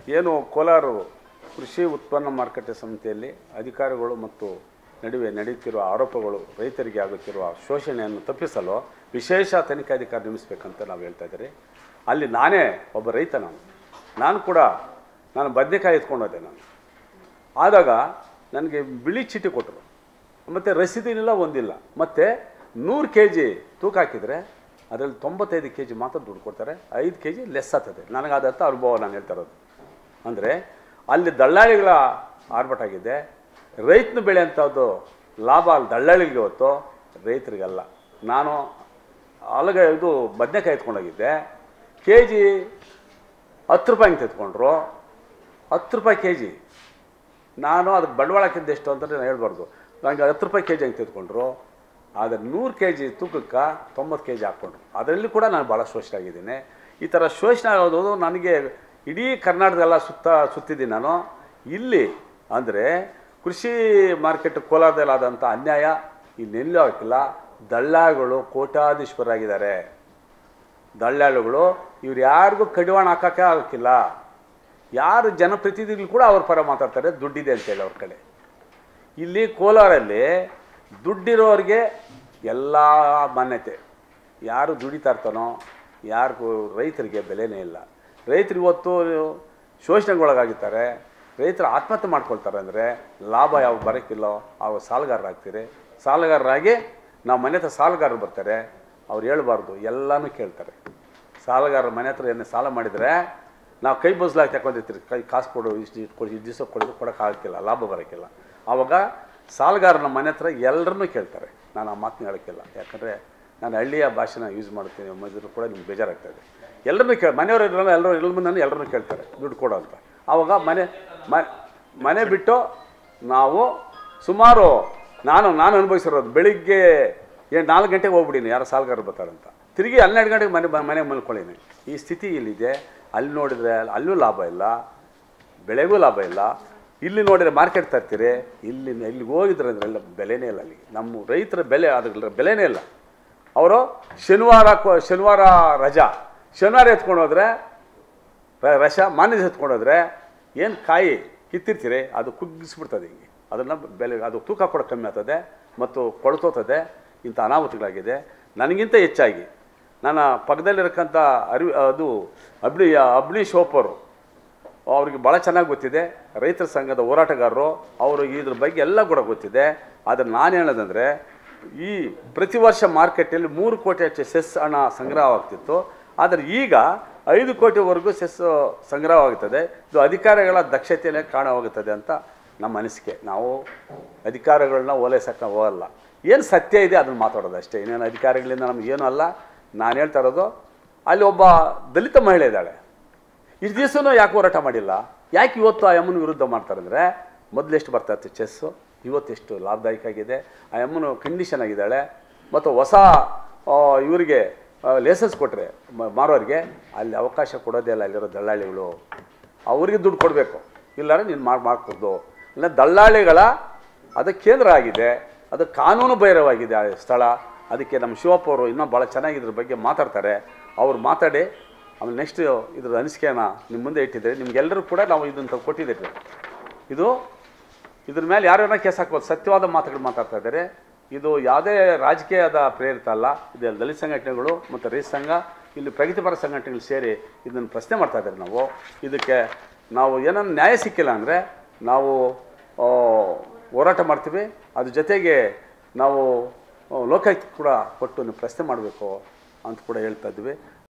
ಏನು ಕೋಲಾರ ಕೃಷಿ ಉತ್ಪನ್ನ ಮಾರುಕಟ್ಟೆ ಸಮಿತಿಯಲ್ಲಿ ಅಧಿಕಾರಿಗಳು ಮತ್ತು ನಡುವೆ ನಡೆಯುತ್ತಿರುವ ಆರೋಪಗಳು ರೈತರಿಗೆ ಆಗುತ್ತಿರುವ ಶೋಷಣೆಯನ್ನು ತಪ್ಪಿಸಲು ವಿಶೇಷ ತನಿಖಾಧಿಕಾರಿ ನೇಮಿಸಬೇಕಂತ ನಾವು ಹೇಳ್ತಾ ಇದ್ದೀರಿ. ಅಲ್ಲಿ ನಾನೇ ಒಬ್ಬ ರೈತ, ನಾನು ಕೂಡ ಬದನೆಕಾಯಿ ಎತ್ಕೊಂಡೋದೆ. ಆದಾಗ ನನಗೆ ಬಿಳಿ ಚೀಟಿ ಕೊಟ್ಟರು, ಮತ್ತು ರಸೀದಿನಿಲ್ಲ ಒಂದಿಲ್ಲ, ಮತ್ತು 100 kg ತೂಕ ಹಾಕಿದರೆ ಅದರಲ್ಲಿ 95 kg ಮಾತ್ರ ದುಡ್ಡು ಕೊಡ್ತಾರೆ, 5 kg ಲೆಸ್ ಆಗ್ತದೆ. ನನಗಾದಂಥ ಅನುಭವ ನಾನು ಹೇಳ್ತಾ ಇರೋದು. ಅಂದರೆ ಅಲ್ಲಿ ದಳ್ಳಾಳಿಗಳ ಆರ್ಭಟ ಆಗಿದೆ. ರೈತನ ಬೆಳೆಯಂಥದ್ದು ಲಾಭ ಅಲ್ಲಿ ದಳ್ಳಾಳಿಗಳಿಗೆ ಹೊತ್ತು ರೈತರಿಗಲ್ಲ. ನಾನು ಇದು ಬದನೆಕಾಯಿ ಎತ್ಕೊಂಡೋಗಿದ್ದೆ, kg 10 ರೂಪಾಯಿ ಅಂತ ಎತ್ಕೊಂಡ್ರು, 10 ರೂಪಾಯಿ kg. ನಾನು ಅದಕ್ಕೆ ಬಂಡವಾಳ ಹಾಕಿದ್ದು ಎಷ್ಟು ಅಂತ ನಾನು ಹೇಳ್ಬಾರ್ದು, ನನಗೆ 10 ರೂಪಾಯಿ kg ಅಂತ ಎತ್ಕೊಂಡ್ರು. ಆದರೆ 100 kg ತೂಕಕ್ಕೆ 90 kg ಹಾಕ್ಕೊಂಡ್ರು. ಅದರಲ್ಲಿ ಕೂಡ ನಾನು ಭಾಳ ಶೋಷಣೆ ಆಗಿದ್ದೀನಿ. ಈ ಥರ ಶೋಷಣೆ ಆಗೋದು ನನಗೆ ಇಡೀ ಕರ್ನಾಟಕದೆಲ್ಲ ಸುತ್ತಿದ್ದೀನಿ ನಾನು. ಇಲ್ಲಿ ಅಂದರೆ ಕೃಷಿ ಮಾರ್ಕೆಟ್ ಕೋಲಾರದಲ್ಲಾದಂಥ ಅನ್ಯಾಯ ಇನ್ನೆಲ್ಲೂ ಆಗಿಲ್ಲ. ದಳ್ಳಾಳಿಗಳು ಕೋಟ್ಯಾಧೀಶ್ವರಾಗಿದ್ದಾರೆ. ದಳ್ಳಾಳಿಗಳು ಇವ್ರು ಯಾರಿಗೂ ಕಡಿವಾಣ ಹಾಕೋಕ್ಕೆ ಆಗಕ್ಕಿಲ್ಲ. ಯಾರು ಜನಪ್ರತಿನಿಧಿಗಳು ಕೂಡ ಅವ್ರ ಪರ ಮಾತಾಡ್ತಾರೆ, ದುಡ್ಡಿದೆ ಅಂತೇಳಿ ಅವ್ರ ಕಡೆ. ಇಲ್ಲಿ ಕೋಲಾರಲ್ಲಿ ದುಡ್ಡಿರೋರಿಗೆ ಎಲ್ಲ ಮಾನ್ಯತೆ. ಯಾರು ದುಡಿತಾ ಇರ್ತಾನೋ ಯಾರಿಗೂ ರೈತರಿಗೆ ಬೆಲೆನೇ ಇಲ್ಲ. ರೈತರು ಇವತ್ತು ಶೋಷಣೆಗೊಳಗಾಗಿದ್ದಾರೆ. ರೈತರು ಆತ್ಮಹತ್ಯೆ ಮಾಡ್ಕೊಳ್ತಾರೆ. ಅಂದರೆ ಲಾಭ ಯಾವ ಬರೋಕ್ಕಿಲ್ಲೋ ಅವು ಸಾಲಗಾರರಾಗ್ತೀರಿ. ಸಾಲಗಾರರಾಗಿ ನಾವು ಮನೆ ಹತ್ರ ಸಾಲಗಾರರು ಬರ್ತಾರೆ, ಅವ್ರು ಹೇಳ್ಬಾರ್ದು, ಎಲ್ಲನೂ ಕೇಳ್ತಾರೆ. ಸಾಲಗಾರರ ಮನೆ ಹತ್ರ ಏನೇ ಸಾಲ ಮಾಡಿದರೆ ನಾವು ಕೈ ಬಸ್ಲಾಗಿ ತಗೊಂಡಿರ್ತೀರಿ, ಕೈ ಕಾಸು ಕೊಡು, ಇಷ್ಟು ಕೊಡಿ, ಇಷ್ಟು ದಿವಸ ಕೊಡೋದು ಕೊಡೋಕ್ಕಾಗಕ್ಕಿಲ್ಲ, ಲಾಭ ಬರೋಕ್ಕಿಲ್ಲ. ಆವಾಗ ಸಾಲಗಾರನ ಮನೆ ಹತ್ರ ಎಲ್ಲರನ್ನೂ ಕೇಳ್ತಾರೆ. ನಾನು ಆ ಮಾತನ್ನ ಹೇಳೋಕ್ಕಿಲ್ಲ, ಯಾಕಂದರೆ ನಾನು ಹಳ್ಳಿಯ ಭಾಷೆನ ಯೂಸ್ ಮಾಡ್ತೀನಿ. ಮಧ್ಯರು ಕೂಡ ನಿಮ್ಗೆ ಬೇಜಾರಾಗ್ತಾಯಿದೆ. ಎಲ್ಲರನ್ನೂ ಮನೆಯವರು ಎಲ್ಲರೂ ಮುಂದೆ ಎಲ್ಲರನ್ನೂ ಕೇಳ್ತಾರೆ ದುಡ್ಡು ಕೊಡೋ ಅಂತ. ಆವಾಗ ಮನೆ ಬಿಟ್ಟು ನಾವು ಸುಮಾರು ನಾನು ಅನುಭವಿಸಿರೋದು, ಬೆಳಿಗ್ಗೆ 4 ಗಂಟೆಗೆ ಹೋಗ್ಬಿಡೀನಿ, ಯಾರೋ ಸಾಲಗಾರರು ಬರ್ತಾರಂತ, ತಿರುಗಿ 12 ಗಂಟೆಗೆ ಮನೆಗೆ ಮಲ್ಕೊಳ್ಳೀನಿ. ಈ ಸ್ಥಿತಿ ಇಲ್ಲಿದೆ. ಅಲ್ಲಿ ನೋಡಿದರೆ ಅಲ್ಲೂ ಲಾಭ ಇಲ್ಲ, ಬೆಳೆಗೂ ಲಾಭ ಇಲ್ಲ. ಇಲ್ಲಿ ನೋಡಿದರೆ ಮಾರ್ಕೆಟ್ ತರ್ತೀರಿ, ಇಲ್ಲಿಗೆ ಹೋಗಿದ್ರೆ ಅಂದರೆ ಎಲ್ಲ ಬೆಲೆನೇ ಇಲ್ಲ. ಅಲ್ಲಿಗೆ ನಮ್ಮ ರೈತರ ಬೆಲೆ ಅದ್ರ ಬೆಲೆನೇ ಇಲ್ಲ. ಅವರು ಶನಿವಾರ ರಜಾ, ಶನಿವಾರ ಎತ್ಕೊಂಡು ಹೋದರೆ ಮಾನ್ಯ ಎತ್ಕೊಂಡೋದ್ರೆ ಏನು ಕಾಯಿ ಕಿತ್ತಿರ್ತೀರಿ, ಅದು ಕುಗ್ಗಿಸ್ಬಿಡ್ತದೆ. ಹಿಂಗೆ ಅದನ್ನು ಬೆಲೆ ಅದು ತೂಕ ಕೂಡ ಕಮ್ಮಿ ಆಗ್ತದೆ ಮತ್ತು ಕೊಳ್ತೋತದೆ. ಇಂಥ ಅನಾಹುತಗಳಾಗಿದೆ. ನನಗಿಂತ ಹೆಚ್ಚಾಗಿ ನನ್ನ ಪಕ್ಕದಲ್ಲಿರಕ್ಕಂಥ ಅಬ್ನಿ ಶೋಪರು, ಅವ್ರಿಗೆ ಭಾಳ ಚೆನ್ನಾಗಿ ಗೊತ್ತಿದೆ. ರೈತರ ಸಂಘದ ಹೋರಾಟಗಾರರು, ಅವರು ಇದ್ರ ಬಗ್ಗೆ ಎಲ್ಲ ಕೂಡ ಗೊತ್ತಿದೆ. ಆದರೆ ನಾನು ಹೇಳೋದಂದರೆ, ಈ ಪ್ರತಿ ವರ್ಷ ಮಾರ್ಕೆಟಲ್ಲಿ 3 ಕೋಟಿ ಹೆಚ್ಚು ಸೆಸ್ ಹಣ ಸಂಗ್ರಹವಾಗ್ತಿತ್ತು. ಆದರೆ ಈಗ 5 ಕೋಟಿವರೆಗೂ ಸೆಸ್ ಸಂಗ್ರಹವಾಗುತ್ತದೆ. ಇದು ಅಧಿಕಾರಿಗಳ ದಕ್ಷತೆಯೇ ಕಾರಣವಾಗುತ್ತದೆ ಅಂತ ನಮ್ಮ ಅನಿಸಿಕೆ. ನಾವು ಅಧಿಕಾರಿಗಳನ್ನ ಓಲೈಸಕ್ಕೆ ಹೋಗಲ್ಲ. ಏನು ಸತ್ಯ ಇದೆ ಅದನ್ನು ಮಾತಾಡೋದು ಅಷ್ಟೇ. ಇನ್ನೇನು ಅಧಿಕಾರಿಗಳಿಂದ ನಮಗೇನೂ ಅಲ್ಲ. ನಾನು ಹೇಳ್ತಾ ಇರೋದು, ಅಲ್ಲಿ ಒಬ್ಬ ದಲಿತ ಮಹಿಳೆ ಇದ್ದಾಳೆ. ಇಷ್ಟು ದಿವಸನೂ ಯಾಕೆ ಹೋರಾಟ ಮಾಡಿಲ್ಲ? ಯಾಕೆ ಇವತ್ತು ಆ ಅಮ್ಮನ ವಿರುದ್ಧ ಮಾಡ್ತಾರೆ ಅಂದರೆ, ಮೊದಲು ಎಷ್ಟು ಬರ್ತಾ ಇತ್ತು ಚೆಸ್ಸು, ಇವತ್ತೆಷ್ಟು ಲಾಭದಾಯಕ ಆಗಿದೆ. ಆ ಅಮ್ಮನು ಕಂಡೀಷನ್ ಆಗಿದ್ದಾಳೆ. ಮತ್ತು ಹೊಸ ಇವರಿಗೆ ಲೈಸೆನ್ಸ್ ಕೊಟ್ಟರೆ ಮಾರೋರಿಗೆ ಅಲ್ಲಿ ಅವಕಾಶ ಕೊಡೋದೇ ಇಲ್ಲ. ಅಲ್ಲಿರೋ ದಳ್ಳಾಳಿಗಳು ಅವರಿಗೆ ದುಡ್ಡು ಕೊಡಬೇಕು, ಇಲ್ಲಾಂದರೆ ನೀನು ಮಾಡ್ಕೊಡ್ದು. ಇಲ್ಲ, ದಳ್ಳಾಳಿಗಳ ಅದು ಕೇಂದ್ರ ಆಗಿದೆ, ಅದು ಕಾನೂನು ಬಹಿರವಾಗಿದೆ ಆ ಸ್ಥಳ. ಅದಕ್ಕೆ ನಮ್ಮ ಶಿವಪ್ಪ ಅವರು ಇನ್ನೂ ಭಾಳ ಚೆನ್ನಾಗಿ ಇದ್ರ ಬಗ್ಗೆ ಮಾತಾಡ್ತಾರೆ. ಅವ್ರು ಮಾತಾಡಿ ಆಮೇಲೆ ನೆಕ್ಸ್ಟ್ ಇದ್ರ ಅನಿಸಿಕೆನ ನಿಮ್ಮ ಮುಂದೆ ಇಟ್ಟಿದ್ದಾರೆ. ನಿಮಗೆಲ್ಲರೂ ಕೂಡ ನಾವು ಇದನ್ನು ಕೊಟ್ಟಿದ್ದೀವಿ. ಇದ್ರ ಮೇಲೆ ಯಾರ್ಯಾರ ಕೇಸ್ ಹಾಕ್ಬೋದು, ಸತ್ಯವಾದ ಮಾತುಗಳು ಮಾತಾಡ್ತಾ ಇದ್ದಾರೆ. ಇದು ಯಾವುದೇ ರಾಜಕೀಯದ ಪ್ರೇರಿತ ಅಲ್ಲ. ಇದು ದಲಿತ ಸಂಘಟನೆಗಳು ಮತ್ತು ರೈತ ಸಂಘ, ಇಲ್ಲಿ ಪ್ರಗತಿಪರ ಸಂಘಟನೆಗಳು ಸೇರಿ ಇದನ್ನು ಪ್ರಶ್ನೆ ಮಾಡ್ತಾ ಇದ್ದಾರೆ. ಇದಕ್ಕೆ ನಾವು ಏನನ್ನು ನ್ಯಾಯ ಸಿಕ್ಕಿಲ್ಲ ಅಂದರೆ ನಾವು ಹೋರಾಟ ಮಾಡ್ತೀವಿ. ಅದ್ರ ಜೊತೆಗೆ ನಾವು ಲೋಕಾಯುಕ್ತ ಕೂಡ ಕೊಟ್ಟು ನೀವು ಪ್ರಶ್ನೆ ಮಾಡಬೇಕು ಅಂತ ಕೂಡ ಹೇಳ್ತಾ ಇದ್ವಿ.